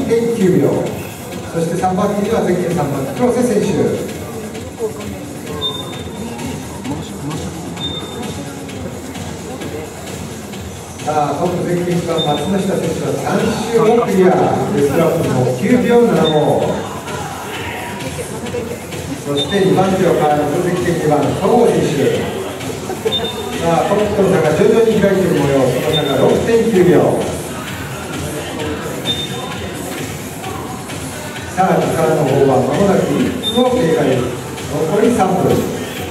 2.9 秒。そして3番手にはゼッケン3番黒瀬選手。さあトップゼッケン1番松下選手は3周をクリア。ベストラップも9秒75。そして2番手を変えるゼッケン2番戸郷選手。さあトップとの差が徐々に開いている模様。その差が 6.9 秒。さあ時間の方は間もなく1分を経過です。残り3分。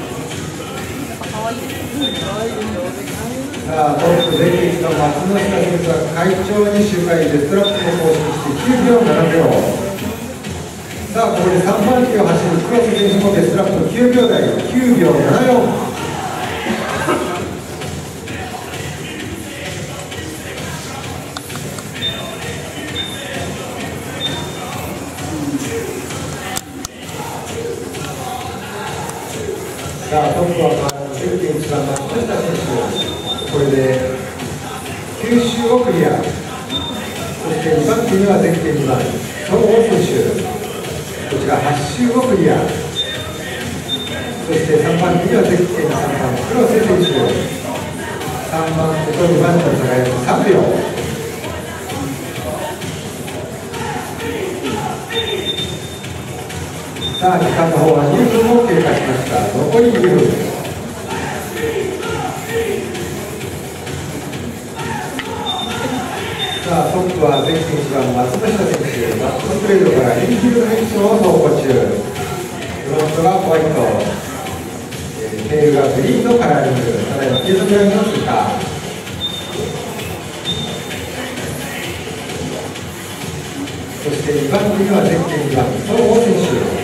さあトップゼッケン1番松下選手は快調に周回ベストラップを更新して9秒70。さあここで3番手を走る黒瀬選手もベストラップ9秒台9秒74。さあトップはゼッケン1番松下選手、これで9周をクリア。そして2番手にはゼッケン2番戸郷選手、こちら8周をクリア。そして3番手にはゼッケン3番黒瀬選手、3番手と2番手の差が約3秒。さあ時間の方は2分を経過しました。残り2分。さあトップはゼッケン1番松下選手、バックストレートからインフィールドヘッドを走行中。フロントがホワイト、テールがグリーンのカラーリング、ただいま継続ラインの通過。そして2番手にはゼッケン2番戸郷選手。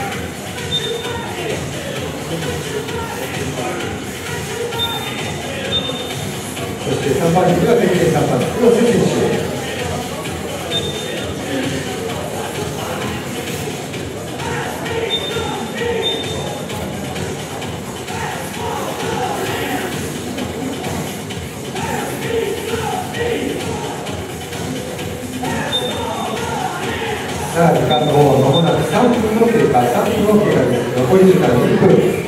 そして3番手にはゼッケン3番黒瀬選手。さあ時間の方は間もなく3分の経過、3分の経過です。残り時間2分。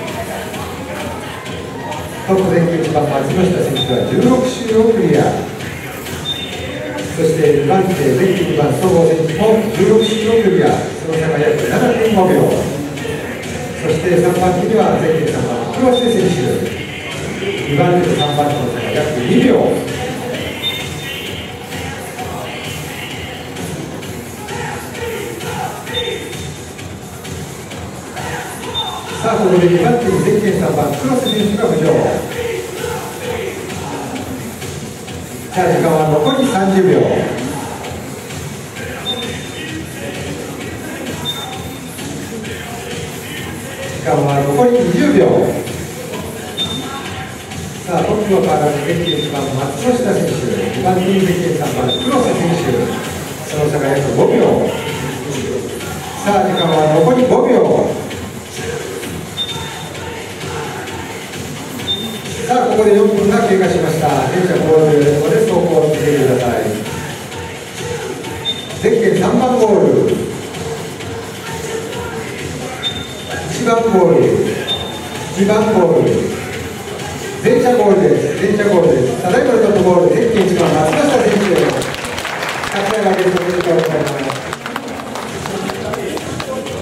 トップゼッケン1番松下選手は16周をクリア。そして2番手ゼッケン2番戸郷選手も16周をクリア。その差が約 7.5 秒。そして3番手にはゼッケン3番黒瀬選手、2番手と3番手の差が約2秒。さあここで2番手にゼッケン3番黒瀬選手が浮上。さあ時間は残り30秒。時間は残り20秒。さあトップは変わらずゼッケン1番松下選手、2番手にゼッケン3番黒瀬選手、その差が約5秒。さあ時間は残り5秒。さあここで4分が経過しました。電車ゴールで走行を続けてください。ゼッケン3番ゴール、1番ゴール、2番ゴール、電車ゴールです。電車ゴールです。ただいまのトップゴール、ゼッケン1番松下選手、勝ち上がりおめでとうございます。